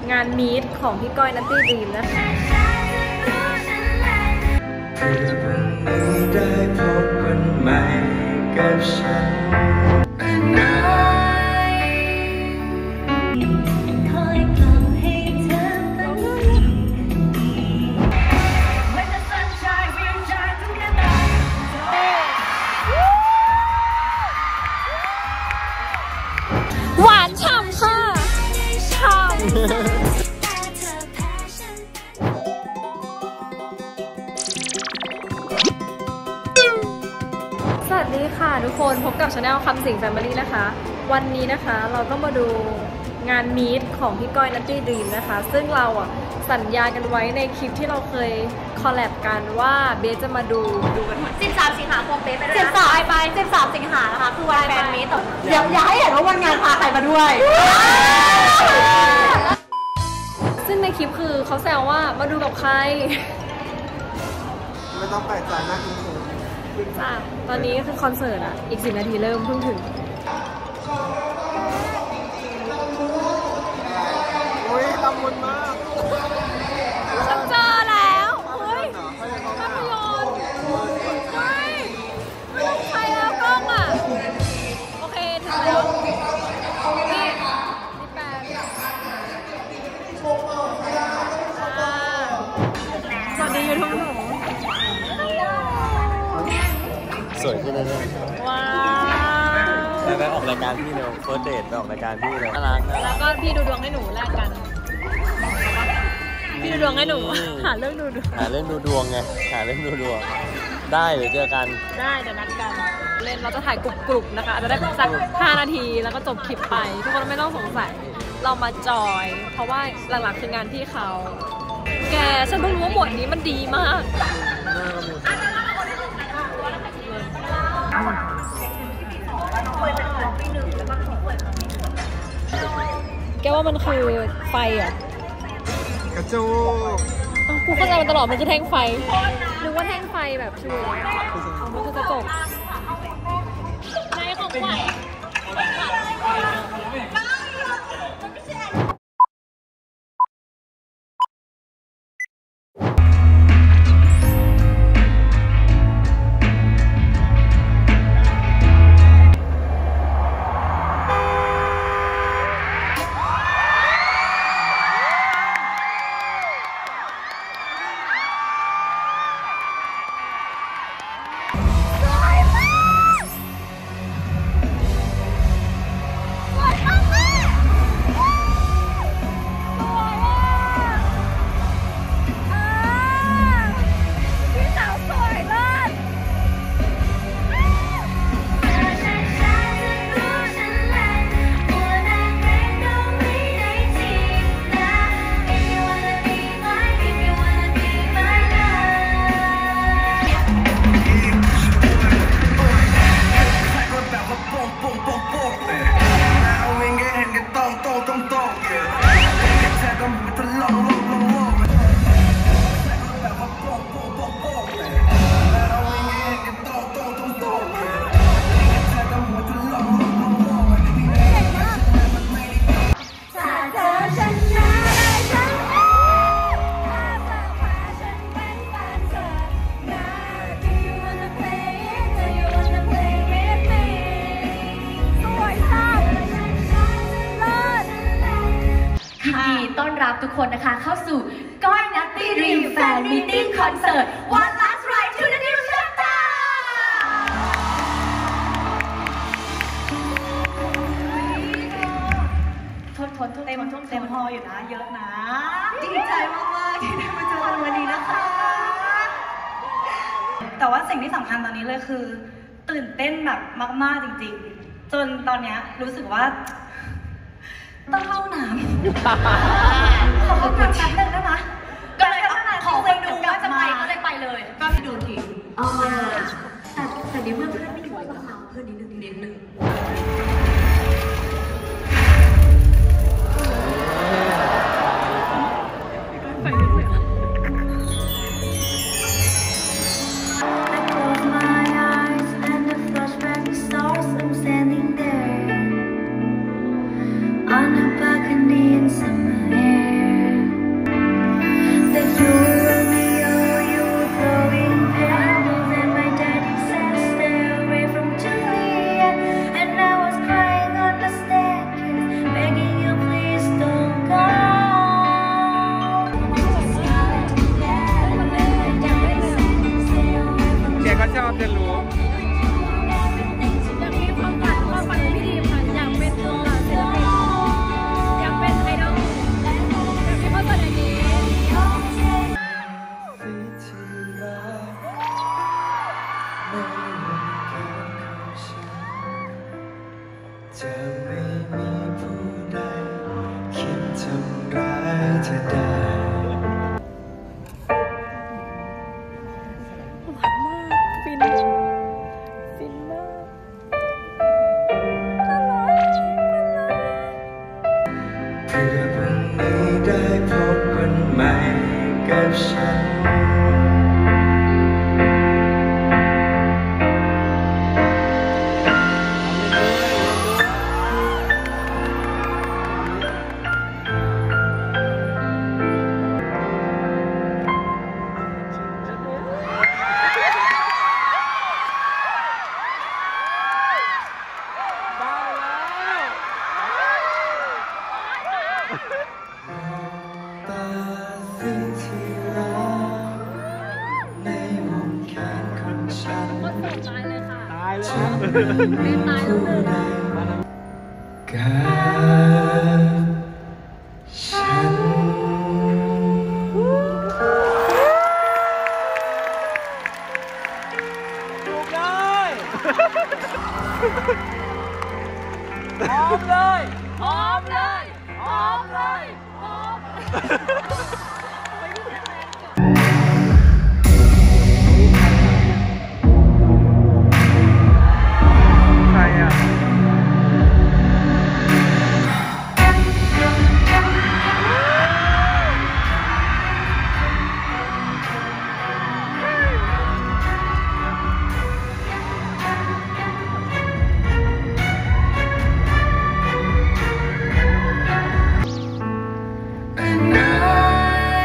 งานมีตของพี่ก้อยนัตตี้ดรีมนะคะได้พบกันใหม่กับฉันหวานฉ่ำค่ะฉ่ำสวัสดีค่ะทุกคนพบกับชาแนลคำสิงแฟมิลี่นะคะวันนี้นะคะเราก็มาดูงานมีตของพี่ก้อยนัตตี้ดรีมนะคะซึ่งเราสัญญากันไว้ในคลิปที่เราเคยคอลแลบกันว่าเบสจะมาดูกัน 13 สิงหาคมเบสไปด้วยนะ13 สิงหานะคะคือวันแฟนมีตอย่าให้เห็นว่าวันงานพาใครมาด้วยซึ่งในคลิปคือเขาแซวว่ามาดูกับใครไม่ต้องแปลกใจนะคุณครูจ้าตอนนี้คือคอนเสิร์ตอีก10 นาทีเริ่มเพิ่งถึงโอ้ยละมุนมากฉันเจอแล้วเฮ้ยภาพยนตร์เฮ้ยไม่ต้องใช้แล้วกล้องโอเคถึงแล้วนี่แปดสวัสดียูทูบหนูสวยขึ้นเลยว้าวไปออกรายการพี่เร็วเฟิร์สเดทไปออกรายการพี่เลยน่ารักนะแล้วก็พี่ดูดวงให้หนูแลกกันพี่ดูดวงให้หนูหาเรื่องดูดวงไงหาเรื่องดูดวงได้เดี๋ยวเจอกันได้เดี๋ยวนัดกันเล่นเราจะถ่ายกรุบๆนะคะอาจจะได้สัก5 นาทีแล้วก็จบคลิปไปทุกคนไม่ต้องสงสัยเรามาจอยเพราะว่าหลักๆคืองานพี่เขาแกฉันเพิ่งรู้ว่าบทนี้มันดีมากแกว่ามันคือไฟกระจูกูเข้าใจมันตลอดมันคือแท่งไฟนึกว่าแท่งไฟแบบช่วยมันคือกระจกในของไหวต้อนรับทุกคนนะคะเข้าสู่ก้อยนัตตี้ดรีมแฟนมีติ้งคอนเสิร์ต One Last Ride to the New Chapter เต็มพออยู่นะเยอะนะดีใจมากๆที่ได้มาเจอกันวันนี้นะคะแต่ว่าสิ่งที่สำคัญตอนนี้เลยคือตื่นเต้นแบบมากๆจริงๆจนตอนนี้รู้สึกว่าต้องเข้าน้ำขอแป๊บนึงได้ไหมก็เลยขอคนดูว่าจะไปก็เลยไปเลยก็ไม่ดูทีแต่ในเมื่อเพื่อนไม่อยู่ต้องเอาเพื่อนนิดนึง On a balcony in summer air ให้เธอได้หวานมากฟินมากน่ารักเพื่อพรุ่งนี้ได้พบคนใหม่กับฉันตาสิ่งที่รักในวงแขนของฉันตายเลยค่ะจะไม่มีผู้ใดกับฉันถูกเลยพร้อมเลยพร้อมเลยพร้อมเลยพร้อมใครอ่ะ And I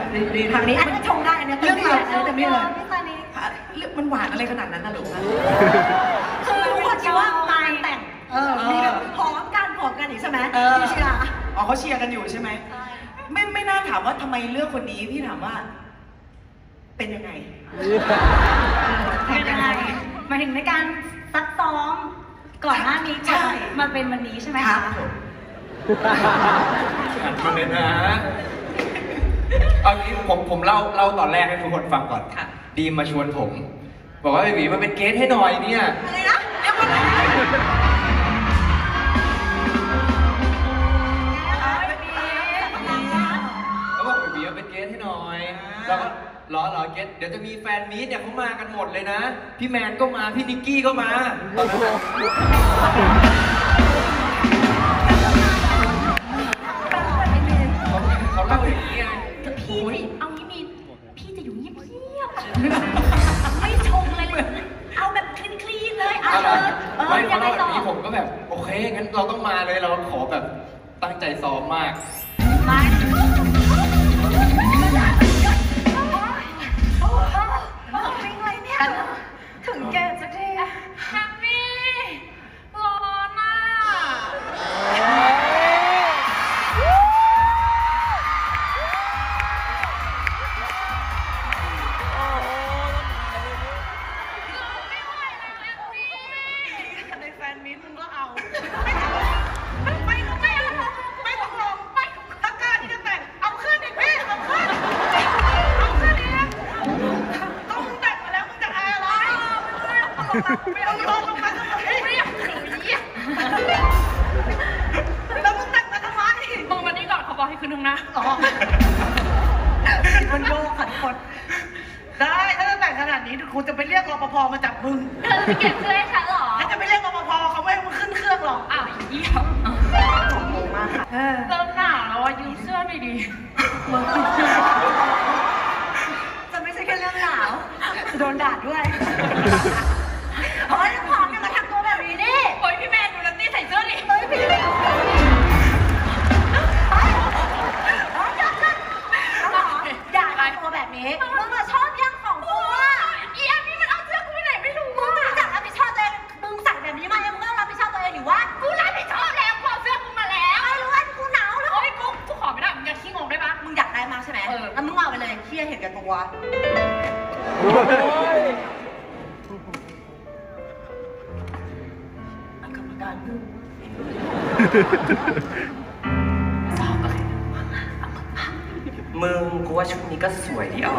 ดีทางนี้อันนี้ชงได้อันนี้เรื่องเราอันนี้เต็มที่เลยพี่ตอนนี้เรื่องมันหวานอะไรขนาดนั้นนะลูกคือทุกคนคิดว่างานแต่งมีแบบหอมกันอีกใช่ไหมพี่เชียร์อ๋อเขาเชียร์กันอยู่ใช่ไหมไม่น่าถามว่าทำไมเลือกคนนี้พี่ถามว่า เป็นยังไงเป็นยังไงหมายถึงในการซักซ้อมก่อนหน้านี้ก่อนมาเป็นวันนี้ใช่ไหมครัคะบผมหันมาเลยนะเอางี้ผมเล่าตอนแรกให้ทุกคนฟังก่อนดีมมาชวนผม บอกว่าไอ้หวีมาเป็นเกสให้หน่อยเนี่ยอะไรนะเดี๋ยวก่อนนะเขาบอกไอ้หวีมาเป็นเกสให้หน่อยแล้วก็รอเกสเดี๋ยวจะมีแฟนมีตเนี่ยเขามากันหมดเลยนะ พี่แมนก็มาพี่นิกกี้ก็มาตอนนั้นเขาเล่าอย่างนี้ไงพี่เอางี้มีพี่จะอยู่เงียบๆไม่ชงเลยเอาแบบคลีนๆเลยเอาเลยไม่ยัเขางไงเล่าแบต่บอนี้ผมก็แบบโอเคงั้นเราต้องมาเลยเราขอแบบตั้งใจซ้อมมากมาเป็นไงเนี่ยถึงแกสักทีแฮปปี้ร้อนอ่ะในแฟนมิตรมึงก็เอา ไม่ต้องลงตะกร้าที่จะแต่งเอาขึ้นอีกพี่เอาขึ้นอีกต้องมึงแต่งมาแล้วมึงจะอายอะไรไม่เอาลงมาทำไมแล้วมึงแต่งมาทำไมมึงมานี่ก่อนเขาบอกให้ขึ้นข้างหน้ามันโยกขันคนได้ถ้าจะแต่งขนาดนี้คุณจะไปเรียกรปภมาจับมึงเธอจะไปเก็บเสื้อให้ฉันเหรอถ้าจะไปเรียกรปภเขาไม่ให้มึงขึ้นเครื่องหรอกอ้าวเยี่ยมงงมากค่ะเริ่มหนาวแล้วอ่ะยืมเสื้อหน่อยดิจะไม่ใช่แค่เรื่องหนาวจะโดนด่าด้วยเฮ้ยขอเนี่ยมาทำตัวแบบนี้ดิโอ้ยพี่แมนดูนัตตี้ใส่เสื้อดิเฮ้ยพี่ไม่รู้อย่าทำตัวแบบนี้มึงมาชอบย่างของกูอ่ะอีแอมนี่มันเอาเสื้อกูไปไหนไม่รู้มึงไม่รู้จักรับผิดชอบตัวเองมึงใส่แบบนี้มายังมึงต้องรับผิดชอบตัวเองหรือวะกูรับผิดชอบแล้วกูเอาเสื้อกูมาแล้วไม่รู้ว่ากูหนาวแล้วโอ้ยกูขอไม่ได้มึงอย่าขี้งงได้ปะมึงอยากได้มากใช่ไหมแล้วมึงเอาไปเลยเที่ยเห็นแก่ตัว กรรมการมึงกูว่าชุดนี้ก็สวยดีออก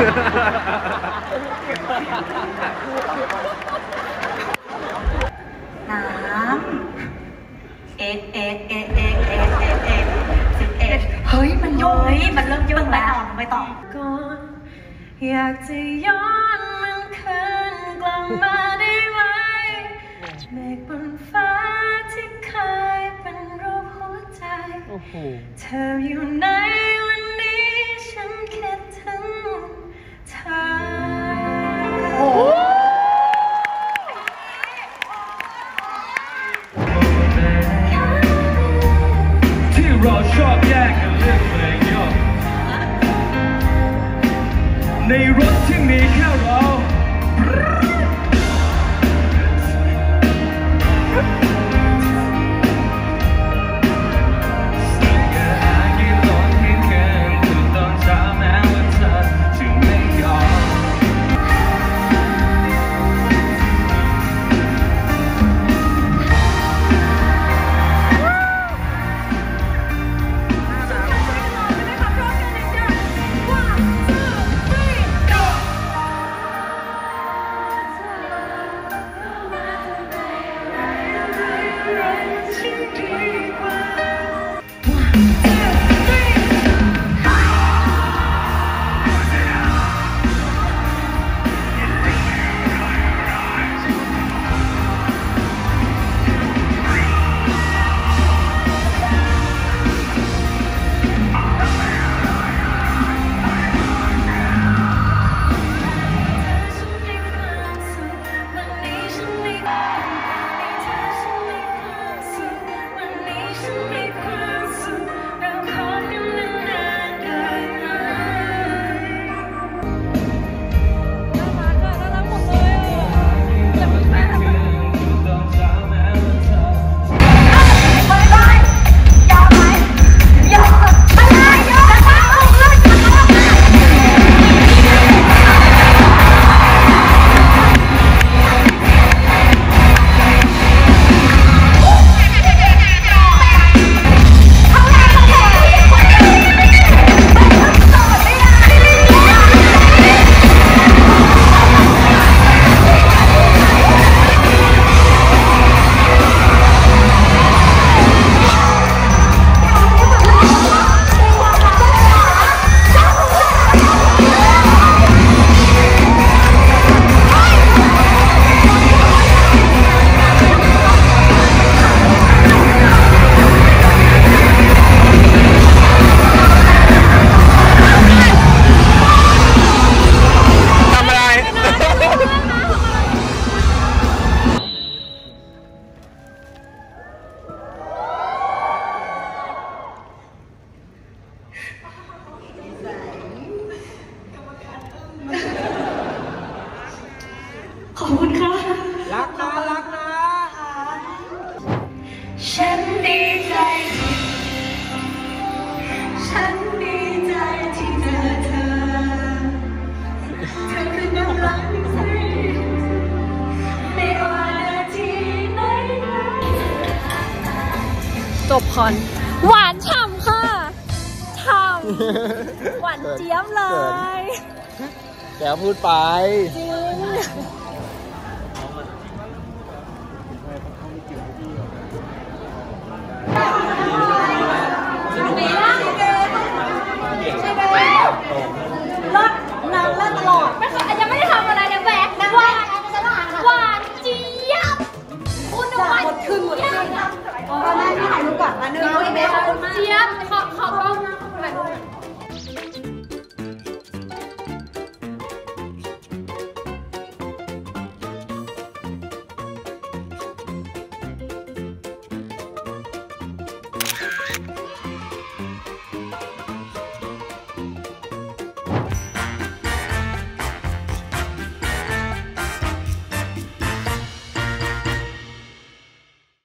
น้ำเอ็กเฮ้ยมันโยกมันเริ่มโยกแล้วไม่ต่อก่อนอยากจะย้อนมันคืนกลับมาได้ไหมเมฆบนฟ้าที่เคยเป็นรูปหัวใจเธออยู่ไหนวันนี้ฉันคิดถึงเธอที่เราชอบแยกกันเรื่องเพลงย่อในรถที่มีแค่เราสัญญากี่ตอนเพียงแค่ขอบคุณค่ะรักนะรักนะฉันดีใจฉันดีใจที่เจอเธอคือกำลังใจไม่ว่านาทีไหนจบคอนหวานฉ่ำค่ะฉ่ำหวานเจี๊ยบเลยแกพูดไปจริ